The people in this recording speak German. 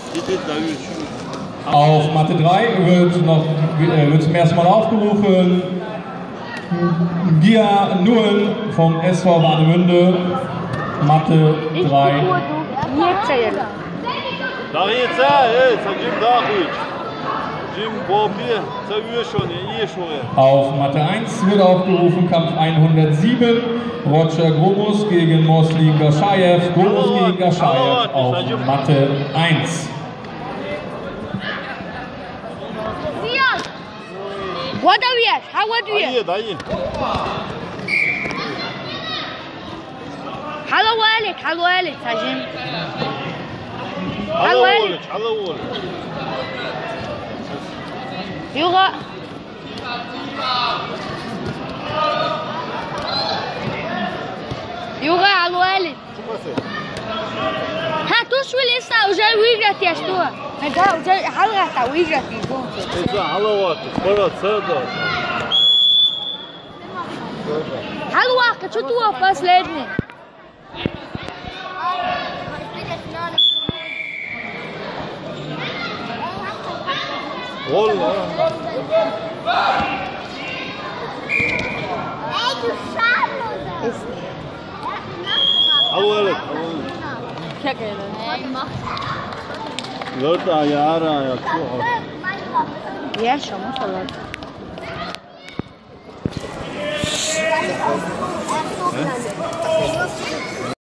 Auf Matte 3 wird zum ersten Mal aufgerufen Gia Null vom SV Warnemünde, Matte 3. Auf Matte 1 wird aufgerufen Kampf 107, Roger Gromos gegen Moslin Gashayev, Gromos gegen Gashayev auf Matte 1. Hallo Alex, Sajin. Hallo Alex. Yoga. Hallo Alex. ها توش لسه وجاي ويجرت يا شتوه نجا وجاي حلقة ويجرت يجون إذا حلوات برا صدق حلوة شو توه بس لادني والله حلوة لك Leute, Jahre, ja, zu. Ja, schon mal verloren.